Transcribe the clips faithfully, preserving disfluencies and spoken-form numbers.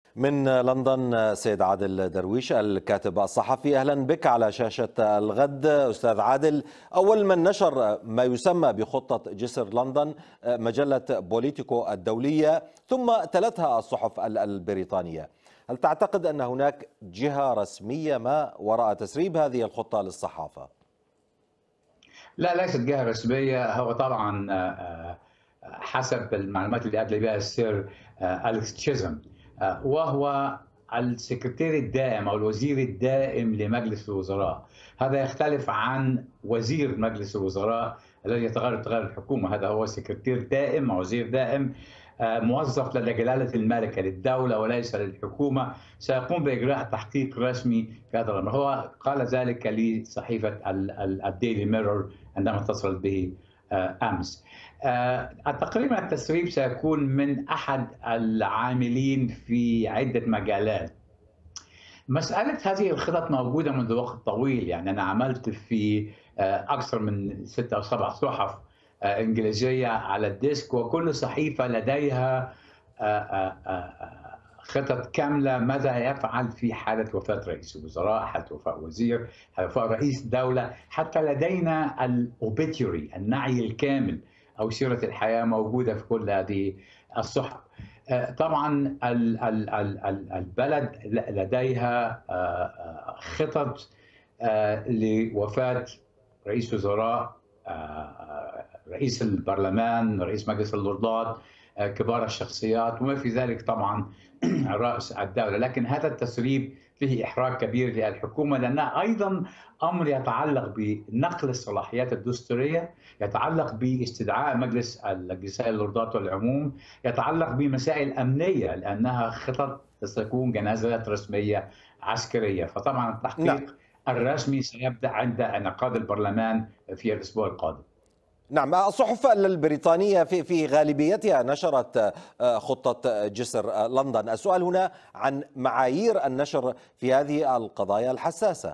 من لندن سيد عادل درويش الكاتب الصحفي، أهلا بك على شاشة الغد. أستاذ عادل، أول من نشر ما يسمى بخطة جسر لندن مجلة بوليتيكو الدولية، ثم تلتها الصحف البريطانية. هل تعتقد أن هناك جهة رسمية ما وراء تسريب هذه الخطة للصحافة؟ لا، ليست جهة رسمية. هو طبعا حسب المعلومات اللي أدلى بها السير أليكس تشيزم، وهو السكرتير الدائم أو الوزير الدائم لمجلس الوزراء. هذا يختلف عن وزير مجلس الوزراء الذي يتغير تغير الحكومة. هذا هو سكرتير دائم أو وزير دائم موظف لدى جلالة الملكة للدولة وليس للحكومة، سيقوم بإجراء تحقيق رسمي في هذا الأمر. هو قال ذلك لصحيفة الديلي ميرور عندما اتصلت به أمس. تقريبا التسريب سيكون من أحد العاملين في عدة مجالات. مسألة هذه الخطط موجودة منذ وقت طويل، يعني أنا عملت في أكثر من ستة أو سبع صحف إنجليزية على الديسك، وكل صحيفة لديها خطط كاملة ماذا يفعل في حالة وفاة رئيس الوزراء، حالة وفاة وزير، حالة وفاة رئيس دولة. حتى لدينا الأوبيتوري، النعي الكامل أو سيرة الحياة، موجودة في كل هذه الصحف. طبعا البلد لديها خطط لوفاة رئيس وزراء، رئيس البرلمان، رئيس مجلس اللوردات، كبار الشخصيات، وما في ذلك طبعا رئيس الدولة. لكن هذا التسريب فيه إحراج كبير للحكومة، لأنه أيضا أمر يتعلق بنقل الصلاحيات الدستورية، يتعلق باستدعاء مجلس النساء اللوردات والعموم، يتعلق بمسائل أمنية لأنها خطط ستكون جنازات رسمية عسكرية. فطبعا التحقيق نعم. الرسمي سيبدأ عند انعقاد البرلمان في الأسبوع القادم. نعم، الصحف البريطانية في في غالبيتها نشرت خطة جسر لندن. السؤال هنا عن معايير النشر في هذه القضايا الحساسة.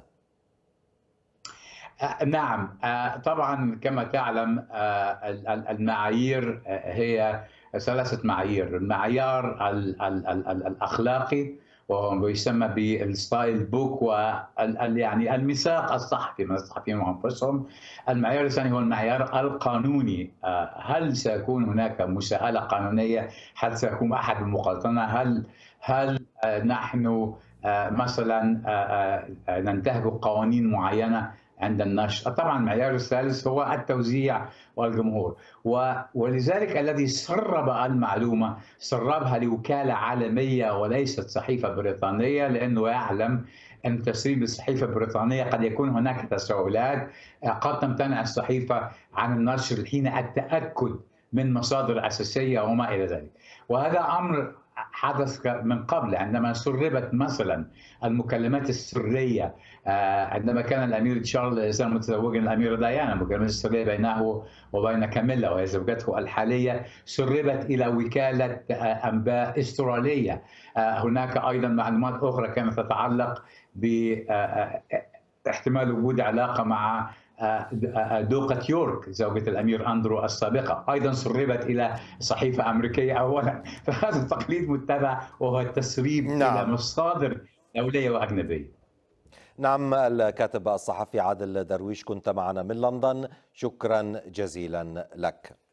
نعم، طبعا كما تعلم المعايير هي ثلاثة معايير. المعيار الأخلاقي وهو يسمى بالستايل بوك، وال يعني الميثاق الصحفي من الصحفيين انفسهم. المعيار الثاني هو المعيار القانوني، هل سيكون هناك مساءلة قانونية؟ هل سيكون احد المقاطنة؟ هل هل نحن مثلا ننتهج قوانين معينة عند النشر؟ طبعا المعيار الثالث هو التوزيع والجمهور، ولذلك الذي سرب المعلومة سربها لوكالة عالمية وليست صحيفة بريطانية، لأنه يعلم أن تسريب الصحيفة البريطانية قد يكون هناك تساؤلات، قد تمتنع الصحيفة عن النشر حين التأكد من مصادر أساسية وما إلى ذلك. وهذا أمر حدث من قبل عندما سربت مثلا المكالمات السرية عندما كان الامير تشارلز متزوجا الاميره ديانا. المكالمات السريه بينه وبين كاميلا وهي زوجته الحاليه سربت الى وكاله انباء استراليه. هناك ايضا معلومات اخرى كانت تتعلق باحتمال وجود علاقه مع دوقة يورك زوجة الأمير أندرو السابقة، أيضا سربت إلى صحيفة أمريكية أولا. فهذا تقليد متبع وهو التسريب نعم. إلى مصادر دولية وأجنبية. نعم، الكاتب الصحفي عادل درويش كنت معنا من لندن، شكرا جزيلا لك.